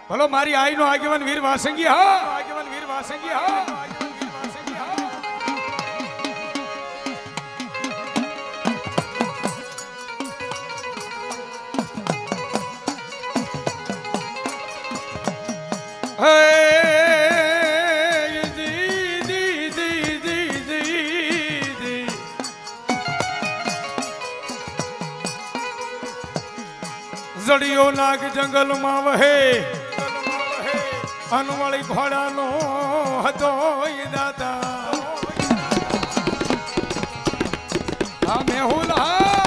ભલો મારી આઈ નો આગેવાન વીર વાસંગી હા આગેવાન વીર વાસંગી હા जड़ियो नाग जंगल में वहे अनवाली घोड़ा नो हतो दाता हमें हुला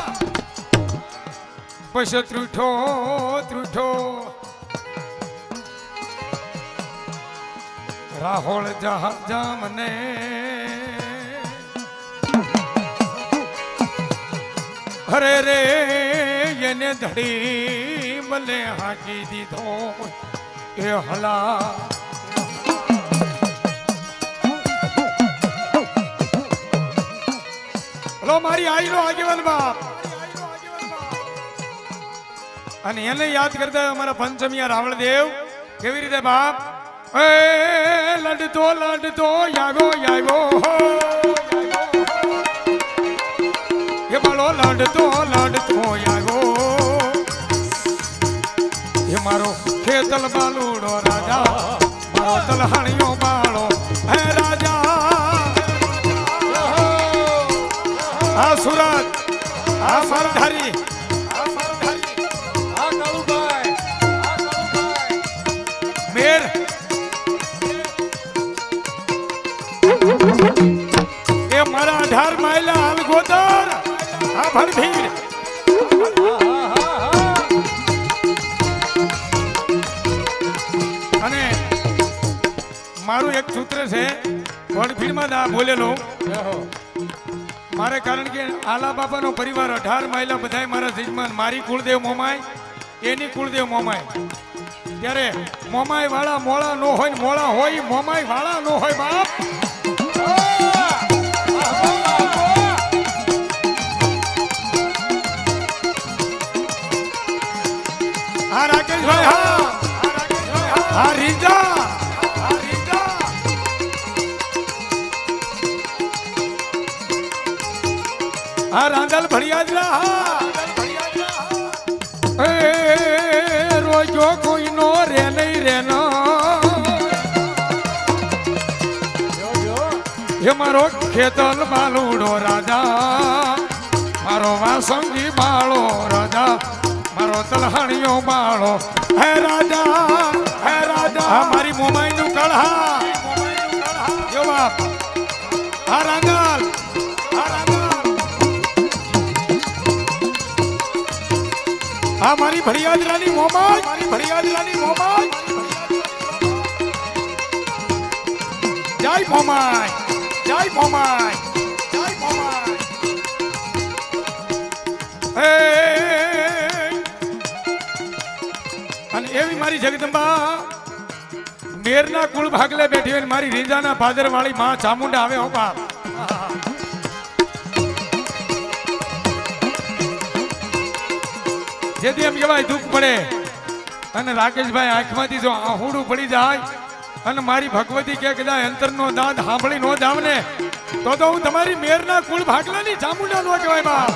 पश त्रुठो त्रुठो राहोल जामने हरे रे येने धड़ी मले हाकी दीधो ए हला लो मारी आई लो आगेवान बाप અને એને યાદ કરતા અમારા પંચમિયા રાવળદેવ કેવી રીતે બાપ એ લડતો યાગો યાગો ये बालो लड़तो यागो ये मारो खेतल बालूडो राजा मारो तलहानियो बालो है राजा आ सूरत आ सरधारी आ कालूबाई मेर ये मारा 18 माइला अलगोदर भर भीड़ અને મારું એક સૂત્ર છે વડભીડમાં દા બોલેલો મારે કારણ કે આલા બાપાનો પરિવાર 18 માઇલા બધાય મારા જજમાન મારી કુળદેવ મોમાય એની કુળદેવ મોમાય ત્યારે મોમાય વાળા મોળા નો હોય મોળા હોય મોમાય વાળા નો હોય બાપ हाँ राकेश भाई हाँ रीजा हाँ रांदल भड़िया रोजो कोई नो रे नहीं रहना ये मारो खेतल बालूडो राजा मारो वासंगी बालो राजा मारो तलहानियो बालो है राजा हमारी मोमाई नु कढ़ा यो बाप हा रांगल हमारी भड़िया दिलानी मोमाई जय मोमाई અને એવી મારી જગદંબા મેરના કુળ ભાગલે બેઠી હોય મારી રીંજાના ભાદર વાળી માં ચામુંડા આવે હો બાપ જેથી એમ કહેવાય દુઃખ પડે અને રાકેશભાઈ આંખમાંથી જો આહુડું પડી જાય અને મારી ભગવતી કે કદાચ અંતરનો દાંત સાંભળી ન જાવ ને તો હું તમારી મેરના કુળ ભાગલાની ચામુંડા નો કહેવાય બાપ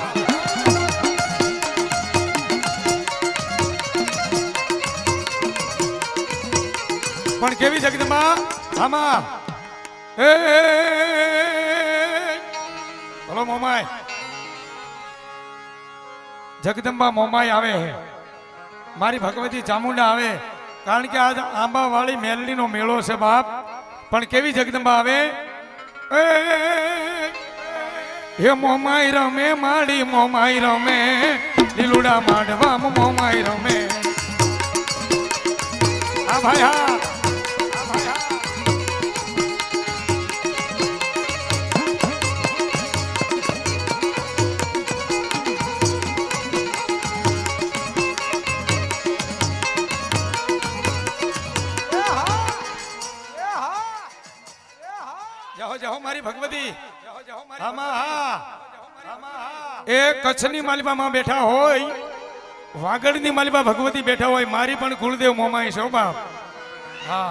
પણ કેવી જગદંબા આમાં એ બોલો મોમાય જગદંબા મોમાય આવે મારી ભગવતી ચામુંડા આવે કારણ કે આજ આંબાવાળી મેલડીનો મેળો છે બાપ પણ કેવી જગદંબા આવે હે મોમાય રમે માડી મોમાય રમે લીલુડા માંડવા મોમાય રમે હા ભાઈ હા जाओ मारी भगवती ए कच्छनी मालिबा में बैठा होय वागड़नी मालिबा भगवती बैठा होय मारी पण कुलदेव मोमाई छो बाप हाँ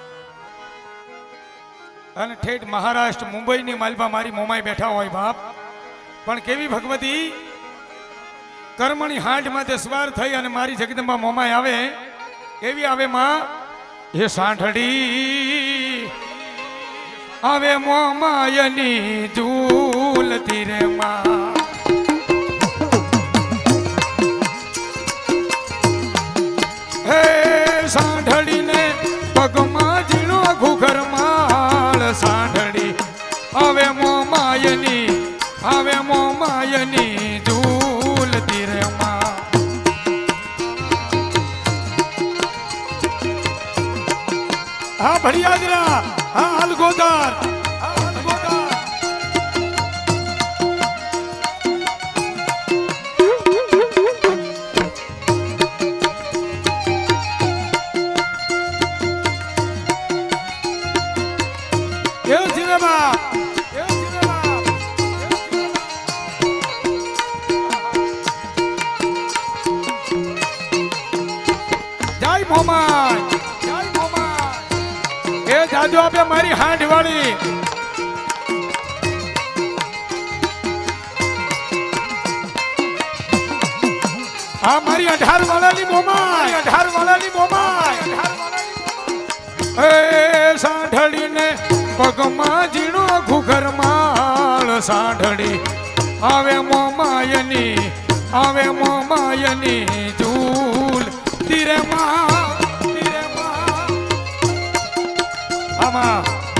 અને ઠેઠ મહારાષ્ટ્ર મુંબઈની માલપા મારી મોમાઈ બેઠા હોય બાપ પણ કેવી ભગવતી કર્મણી હાંડ માથે સવાર થઈ અને મારી જગદંબા મોમાઈ આવે કેવી આવે માં એ સાંઠડી આવે મોમાયની ઝૂલતી રે માં હે સાંઠડીને પગમાં ઝીણો ઘુઘર માળ સાંઠડી આવે મોમાયની ઝૂલતી રે માં હા ભડિયાદરા હા હાલગોદાર જાજો આપે મારી હાંડ વાળી આ મારી 18 વાળાની મોમાઈ 18 વાળાની મોમાઈ એ સાંઠડીને પગમાં ઝીણો ઘુઘર માળ સાંઠડી આવે મોમાયની ઝૂલ તીરે માં આમાં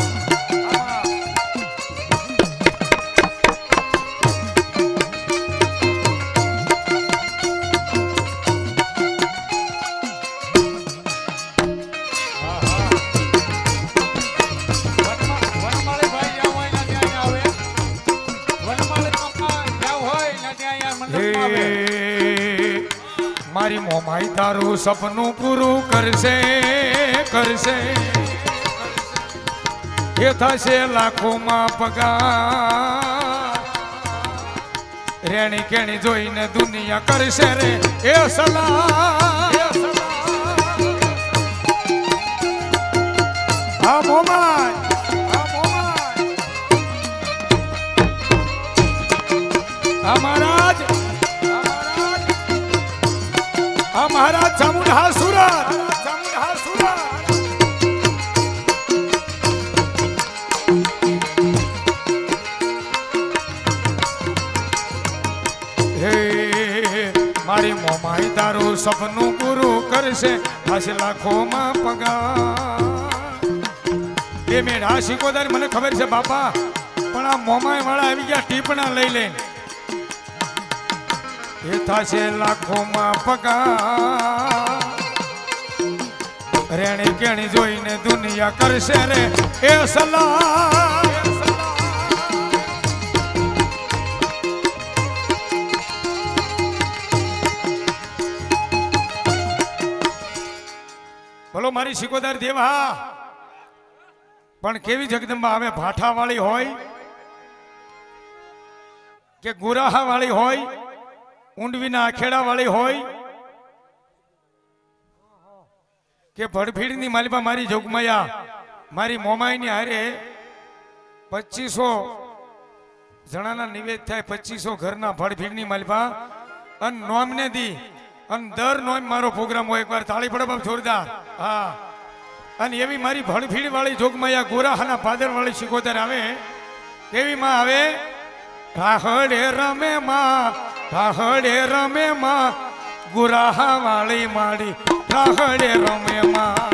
મારી મોમાઈ તારું સપનું પૂરું કરશે એ થશે લાખોમાં પગાર રેણી કેણી જોઈને દુનિયા કરશે રે એ સલાહ હા મોમાઈ હા મહારાજ હા મહારાજ ચામુંડા સુરત મારી મોમાઈ તારું સપનું પૂરું કરશે થશે લાખોમાં પગાર એ મેળા શીખોદાર મને ખબર છે બાપા પણ આ મોમાઈ વાળા આવી ગયા ટીપણા લઈ લઈને એ થશે લાખોમાં પગાર રેણી કેણી જોઈને દુનિયા કરશે રે એ સલાહ બોલો મારી શિકોદાર દેવા પણ કેવી જગદંબા આવે ભાઠા વાળી હોય કે ગુરાહા વાળી હોય ઊંડવીના આખેડા વાળી હોય કે ભડભીડની માલિપા મારી જોગમાયા મારી મોમાઈની હારે 2500 જણાના નિવેદ થાય 2500 ઘરના ભડભીડની માલિપા અને નોમને દી અને દર નોમ મારો પ્રોગ્રામ હોય એકવાર તાળી પડે બાપ જોરદાર હા અને એવી મારી ભડભીડ વાળી જોગમાયા ગોરાહાના પાદર વાળી શિકોતર આવે કેવી માં આવે રાહડે રમે માં ગુરાહા વાળી માડી રાહડે રમે માં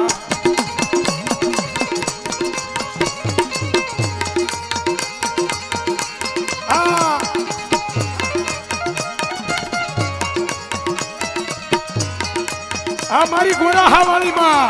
આ મારી ગોરાહા વાળી માં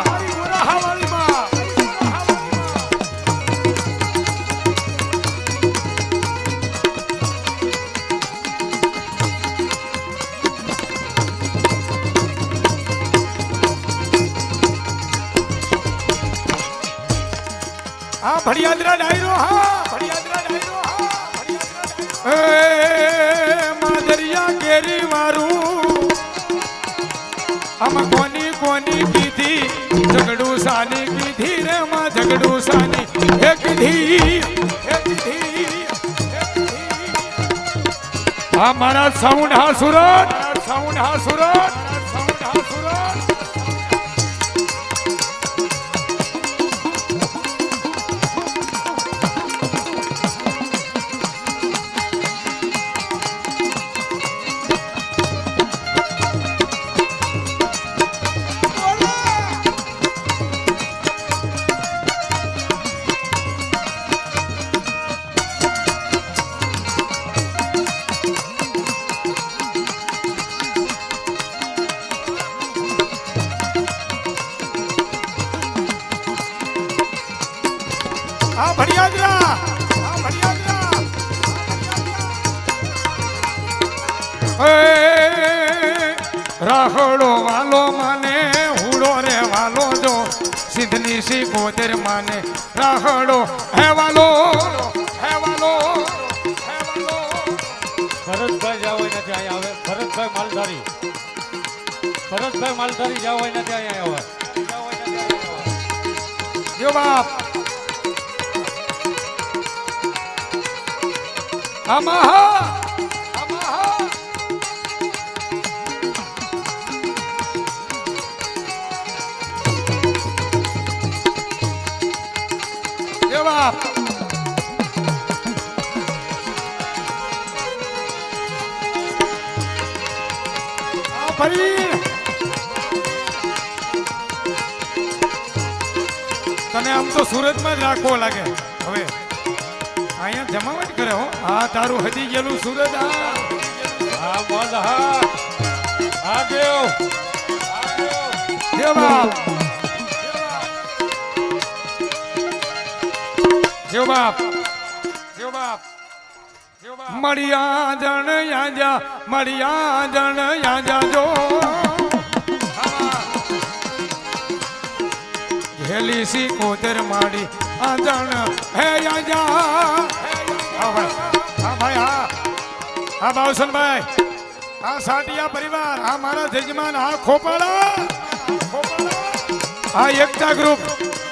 આ ભડિયાદરા ડાયરો એ માદરિયા કેરી વારું આમાં કોની કીધી ઝઘડું सानी की धीरे मां झगड़ू सानी एक धी हमारा साउंड हा सूरत साउंड हा सूरत साउंड हा सूरत राखड़ो वालो माने हुड़ो रे वालो जो सिद्धनी सी गोदर माने राखड़ो है वालो है वालो है वालो भरतभाई जाओ નથી આયા હવે ભરતભાઈ માલધારી જાઓ નથી આયા હવે જો બાપ અમાહા तने आम तो सूरत में ज राखवो लागे हवे आया जमावट करे हो आ तारू हदी गेलू सूरत आ मोज हा आ गयो देवा देव बाप मड़िया जन याजा मड़िया जन याजा जो हेली सी कोतर माड़ी आजन है याजा हाँ भाई हाँ बाउसन भाई हाँ साटिया परिवार हाँ मारा जजमान हाँ खोपाड़ा हाँ एकता ग्रुप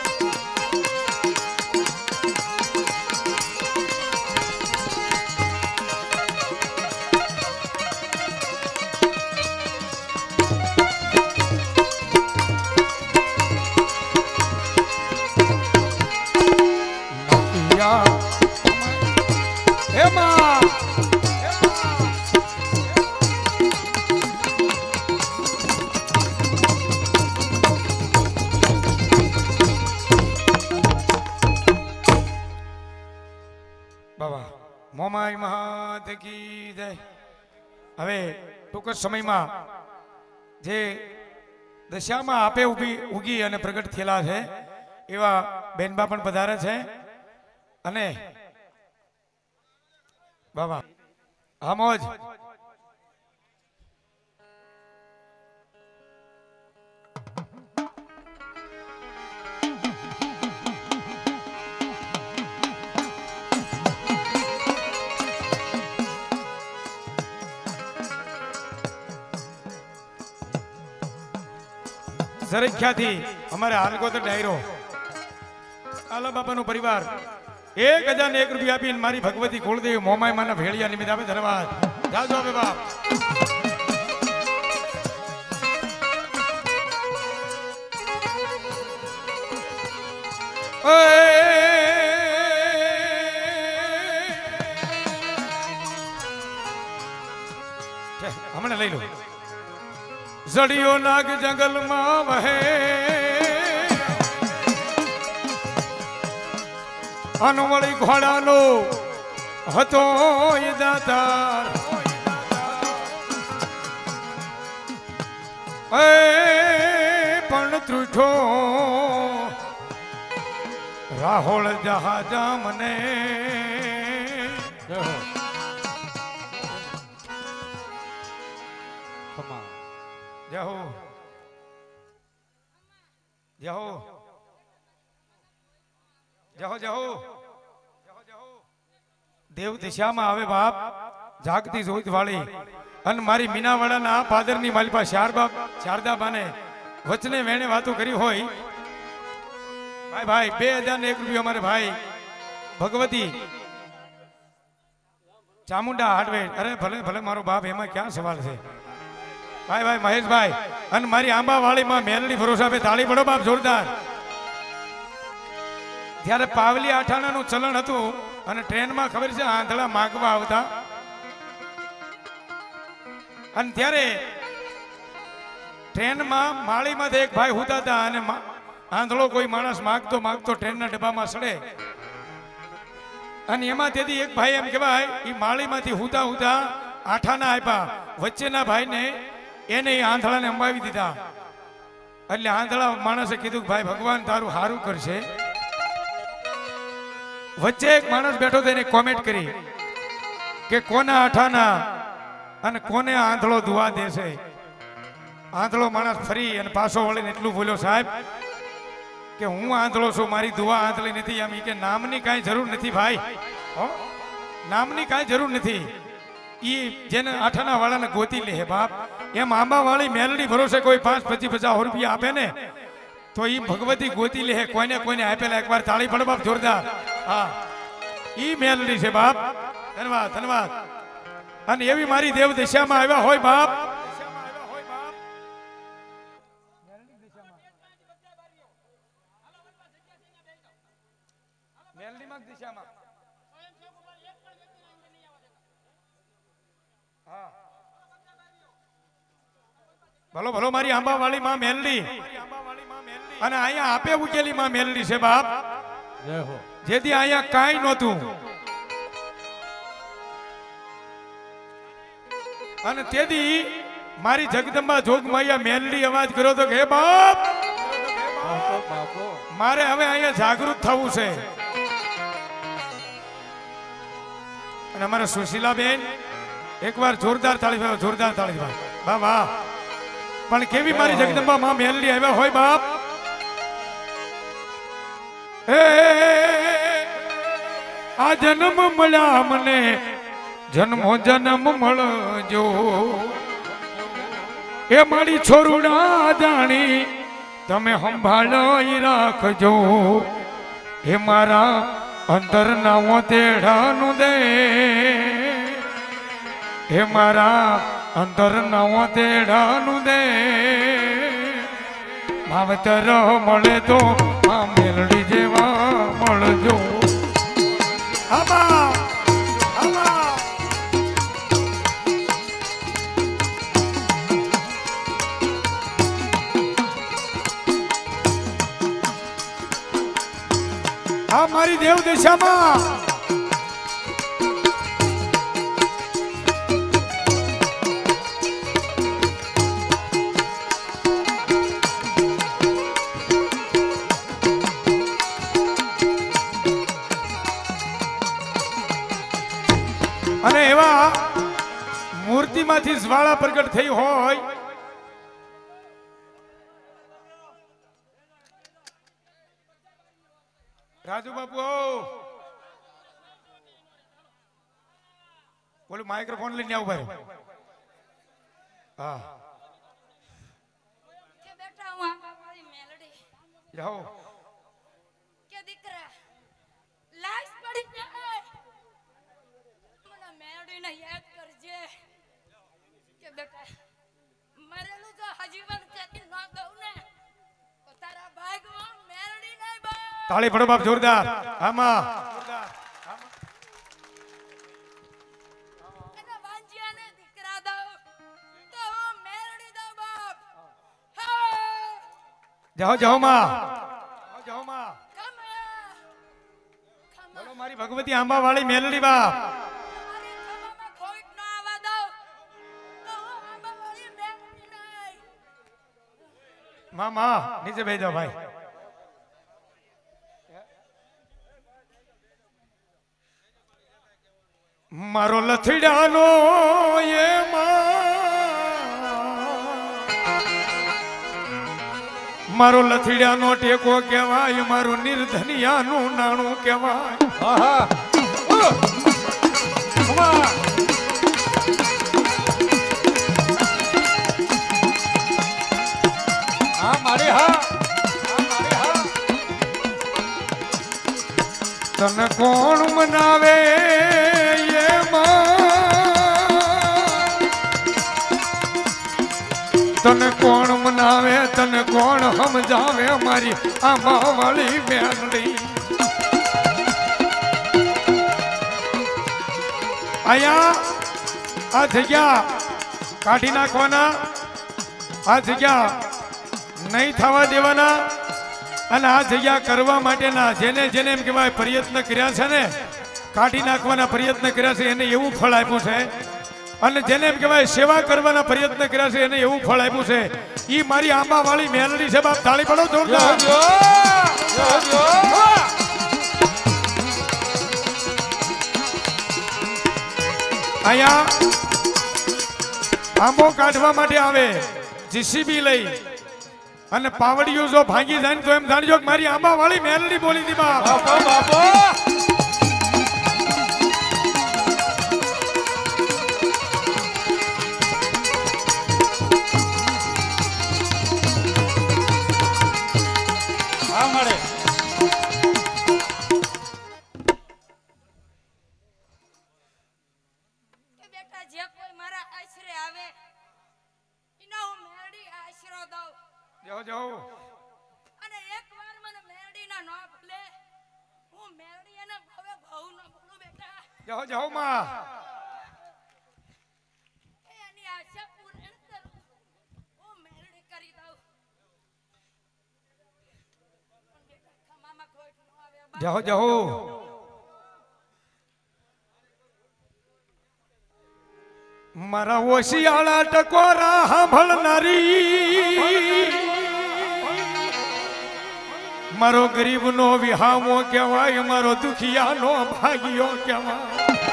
मोमाई महात की जय हवे टूंक समय में जे दशा में आपे उगी अने प्रगट थेला है एवा बेनबा पण पधारे छे अने बाबा हमोज सरख्या थी हमारे हालगोतर डायरो आला बाबा नो परिवार 1001 रुपया आपी मारी भगवती कुलदेवी मोमाई माना भेड़िया निमित्त आपे धन्यवाद जाओ जाओ बाप हमने लई लो जड़ियो नाग जंगल में वहे अनवળી ઘોડાનો હતો એ દાતાર એ પણ ત્રુઠો રાહોળ જહાજા મને जाओ जाओ जाओ जाओ देव दिशा में आवे बाप जागती जोत वाली अन मारी मीनावाड़ा ना पादर नी मालिपा शारदा बाने वचने वेणे वातो करी होई भाई भाई 2001 हमारे भाई भगवती चामुंडा हार्डवेर। अरे भले भले मारो बाप एमा क्या सवाल है भाई भाई महेश भाई अन मारी आंबा वाली में मेलडी भरोसा पे ताली पड़ो बाप जोरदार। त्यारे पावली आठाना नु चलन हतुं अने ट्रेन में खबर छे आंधळा मागवा आवता अने त्यारे ट्रेन में माळी में एक भाई हुता था अने आंधळो कोई माणस मागतो मागतो ट्रेन ना डब्बा में सड़े अने एमां तेदी एक भाई एम कहेवाय ई माळी मांथी हुता हुता आठाना आप्या वच्चेना भाई ने एने आंधळा ने अंबावी दीधा એટલે આંધળા માણસે કીધું ભાઈ ભગવાન તારું હારું કરશે। વચ્ચે એક માણસ બેઠો તો એને કોમેન્ટ કરી કે કોના આઠાના અને કોને આંધળો દુઆ દેશે। આંધળો માણસ ફરી અને પાછો વળીને એટલું બોલ્યો સાહેબ કે હું આંધળો છું મારી દુઆ આંધળી નથી એમ કે નામની કાંઈ જરૂર નથી ભાઈ હો નામની કાંઈ જરૂર નથી ई जेने आठाना वाला ने गोती ले है बाप एम आंबा वाली मेलडी भरोसे कोई 5-25-50 रुपया आपे ने तो ई भगवती गोती ले है कोने कोने आपेला एक बार ताली पड़ बाप जोरदार। हाँ ई मेलडी से बाप धन्यवाद धन्यवाद अन एवी मारी देव दिशा में आव्या होय बाप मेलडी में दिशा में भलो भलो मारी आंबा वाली मां मेलडी अने आया आपे उकेली मां मेलडी से बाप जय हो जेदी आया काई नोतू अने तेदी मारी जगदंबा जोग माया मेलडी अवाज करो तो के बाप मारे हवे आया जागृत थवू छे अने हमारा सुशीला बेन एक बार जोरदार ताली वाह वाह पण केवी मारी जगदंबा मां मेलडी आव्या होय बाप ए आ जन्म मळ्या मने जन्मो जन्म मळजो ए मारी छोरुडा जाणी तमे संभाळी राखजो हे मारा अंतर नावो तेढानु दे हे मारा अंतर नवो तेढ़ानु दे मावतर मळे तो मां मेलडी जेवा मळजो। आबा आबा आ मारी देव दिशा में અને એવા મૂર્તિમાંથી જ્વાળા પ્રગટ થઈ હોય રાજુ બાપુ બોલો માઇક્રોફોન લઈને આવો ભાઈ। હા કે બેટા હું આંબા વાળી મેલડી જાઓ કે દીકરા લાશ પડી જાય મને મેલડીને યાદ કરજે કે બેટા મરેલું જો હજીવન ચેતી ન દઉં ને તો તારા ભાગમાં મેલડી નહીં બા તાળી પડો બાપ જોરદાર। આમાં એના વાંજિયાને દીકરા દઉં તો હું મેલડી દઉં બાપ હા જાઓ જાઓ માં જાઓ માં ખમા બોલો મારી ભગવતી આંબા વાળી મેલડી બાપ મારી ખમામાં ખોટ ન આવવા દઉં તો હું આંબા વાળી મેલડી નહીં मां मां नीचे बैठ जाओ भाई। मारो लथड़ियानो ये मारो लथड़ियानो टेको कहेवाय मारो निर्धनियानु नाणु कहेवाय। आहा हाँ मारे हाँ તને કોણ મનાવે તને કોણ મનાવે તને કોણ સમજાવે મારી આમાં વાળી મેલડી અહીંયા આ જગ્યા કાઢી નાખવાના આ જગ્યા નહીં થવા દેવાના અને આ જગ્યા કરવા માટેના જેને જેને એમ કહેવાય પ્રયત્ન કર્યા છે ને કાઢી નાખવાના પ્રયત્ન કર્યા છે એને એવું ફળ આપ્યું છે અને જેને એમ કહેવાય સેવા કરવાના પ્રયત્ન કર્યા છે એને એવું ફળ આપ્યું છે ઈ મારી આંબા વાળી મેલડી છે બાપ તાળી પાડો જોરદાર અહીંયા આંબો કાઢવા માટે આવે જીસીબી લઈ અને પાવડીઓ જો ભાંગી જાય તો એમ જાણજો કે મારી આંબા વાળી મેલડી બોલી હતી બાપ બાપો જાઓ જાઓ અને એકવાર મને મેરડીના નો ભલે હું મેરડી અને ભવે બહુ ન બોલું બેટા જાઓ જાઓ માં એની આશા પૂર્ણ કરું હું મેરડી કરી દઉં પણ બેટા ખમામાં કોઈ ન આવે જાઓ જાઓ મારા ઓશિયાળા ટકોરા સાંભળનારી મારો ગરીબનો વિહામો કહેવાય મારો દુખિયાનો ભાગ્યો કહેવાય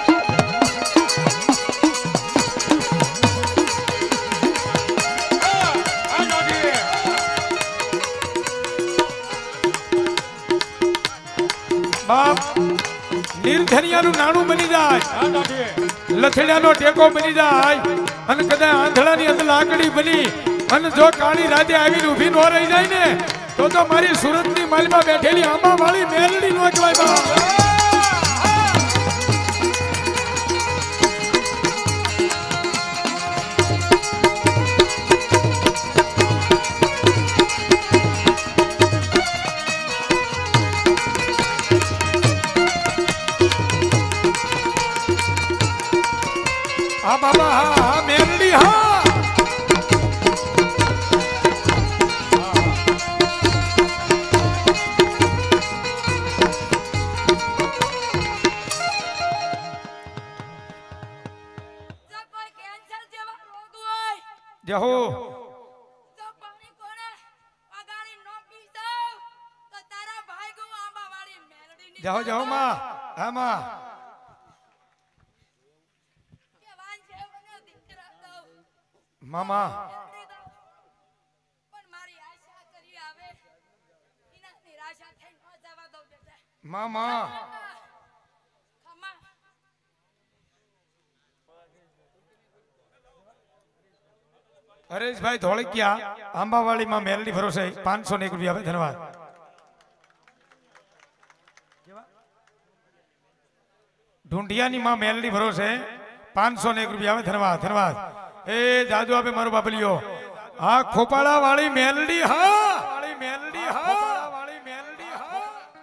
બાપ નિર્ધનિયાનું નાણું બની જાય લથડિયાનો ટેકો બની જાય અને કદાચ આંધળાની અંદર લાકડી બની અને જો કાળી રાતે આવીને ઊભી ન રહી જાય ને તો મારી સુરતની માલમાં બેઠેલી આંબા વાળી મેલડી નો કહેવાય હા બાબા હા મેલડી હા જહો તો પાણી કોણે અગાડી નો પી દઉં તો તારા ભાઈ ગો આંબા વાળી મેલડીની જાઓ જાઓ માં હા માં કે વાંજે મને દીકરા દઉં મામા પણ મારી આશા કરી આવે એના નિરાશા થઈ ન જવા દઉં બેટા મામા ખમા હરેશભાઈ ધોળકિયા આંબાવાળી માં મેલડી ભરોસે 501 રૂપિયા આપે ધન્યવાદ ઢુંઢિયાની માં મેલડી ભરોસે 501 રૂપિયા આવે ધન્યવાદ ધન્યવાદ એ જાદુ આપે મારો બાપલિયો હા ખોપાળા વાળી મેલડી હા વાળી મેલડી હા વાળી મેલડી હા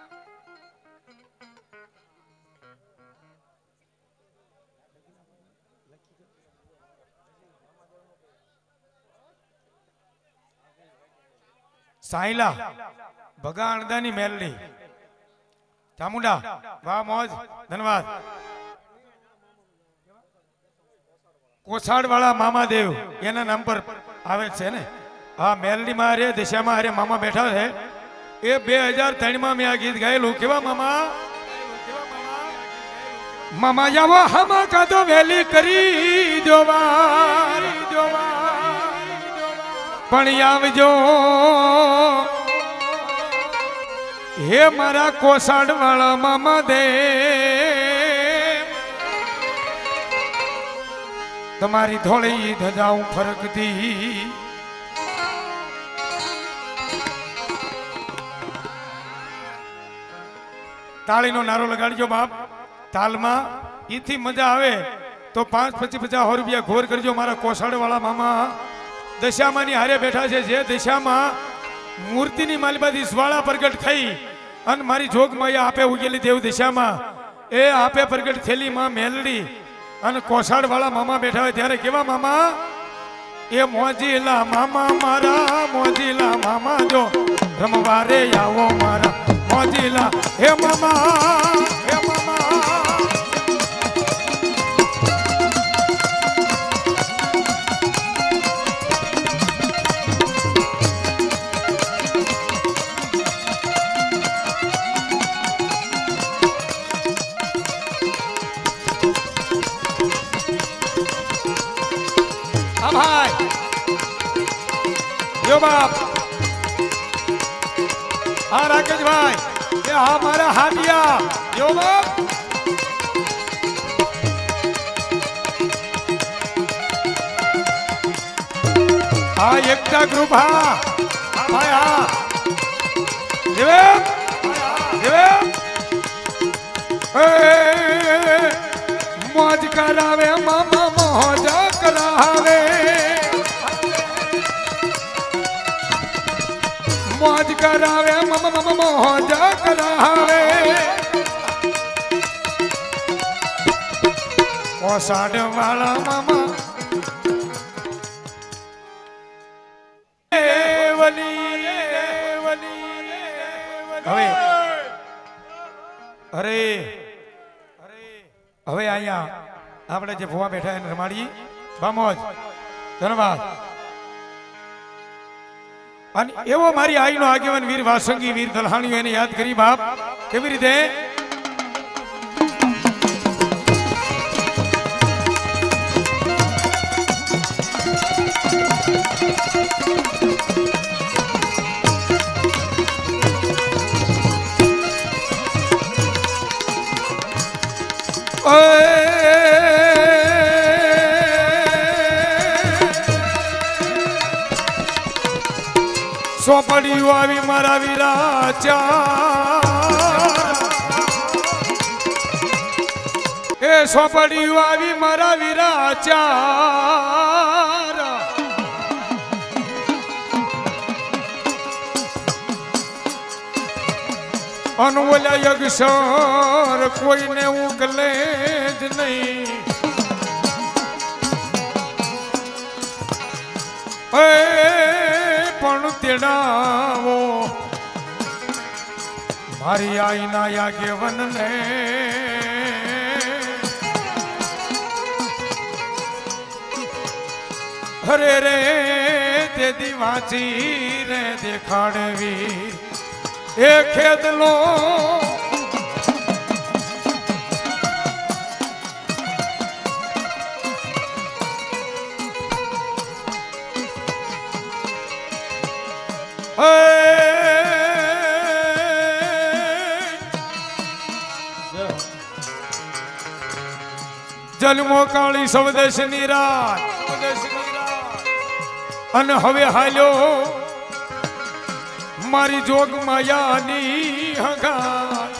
સાઈલા ભગા અણદાની મેલડી ચામુંડા વાહ મોજ ધન્યવાદ કોસાડ વાળા મામાદેવ એના નામ પર આવે છે ને હા મેલડી માં રે દિશામાં હારે મામા બેઠા છે એ 2003 માં મેં આ ગીત ગાયેલું કેવા મામા મામા જાવો હમા કાદો વેલી કરી જોવા પણ આવજો હે મારા કોસાડ વાળા મામા દે તમારી ધોળી ધજાઉં ફરકતી તાળીનો નારો લગાડજો બાપ તાલમાં ઈથી મજા આવે તો 5-50 રૂપિયા ઘોર કરજો મારા કોસાડ વાળા મામા દશામાની હારે બેઠા છે જે દશામાં મૂર્તિની માલબાથી સ્વાળા પ્રગટ થઈ અને મારી જોગમાયા આપે ઉગેલી દેવ દિશામાં એ આપે પ્રગટ થયેલી માં મેલડી અને કોસાડ વાળા મામા બેઠા હોય ત્યારે કેવા મામા એ મોજીલા મામા મારા મોજીલા મામા જો રમવા રે આવો મારા મોજીલા હે મામા હે મામા भाई यो बाप हाँ राकेश भाई ये हमारा हाथिया यो बाप हाँ एकता ग्रुप हाँ भाई हाँ मौज करावे मामा मौज करावे मौज करावे मामा मौज करावे कोसाड वाला मामा હવે અરે હવે અહીંયા આપણે જે ભુવા બેઠા એને રમાડી બામોજ ધન્યવાદ અને એવો મારી આઈનો આગેવાન વીર વાસંગી વીર દલહાણીઓ એને યાદ કરી બાપ કેવી રીતે સોપડીઓ આવી મારા વિરાચા એ સોપડીઓ આવી મારા વિરાચાર અનવલ્યા યગસર કોઈને ઉગલે જ નહીં પણ તેડાવો મારી આઈના યાજ્ઞવનને હરે રે તે દિવાચી રે દેખાડવી એ ખેદલો જન્મો કાળી સવદેશની રાત અને હવે હાલ્યો મારી જોગ માયાની હગાત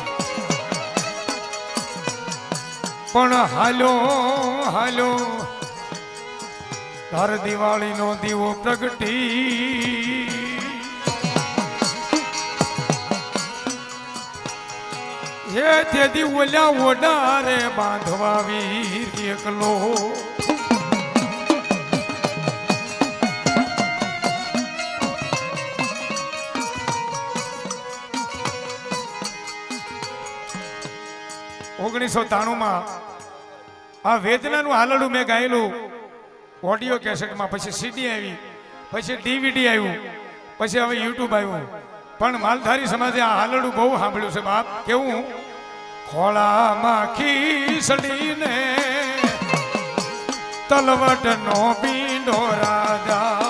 પણ હાલ્યો તાર દિવાળીનો દીવો પ્રગટી હે તેથી ઓલ્યા ઓડારે બાંધવા વીર એકલો ઓગણીસો 93 આ વેદનાનું હાલડું મેં ગાયેલું ઓડિયો કેસેટમાં પછી સીડી આવી પછી ડીવીડી આવ્યું પછી હવે યુટ્યુબ આવ્યું પણ માલધારી સમાજે આ હાલડું બહુ સાંભળ્યું છે બાપ કેવું ખોળામાં ખીસડીને તલવટનો પીંડો રાજા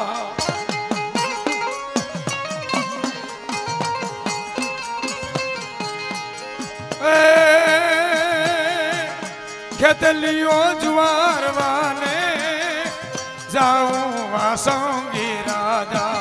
ખેતલીઓ જુવારવાને જાઉં વાસંગી રાજા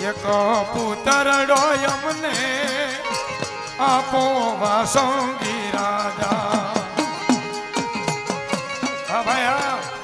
એક પુતરડો અમને આપો વાસંગી રાજા. હા ભાઈ હા.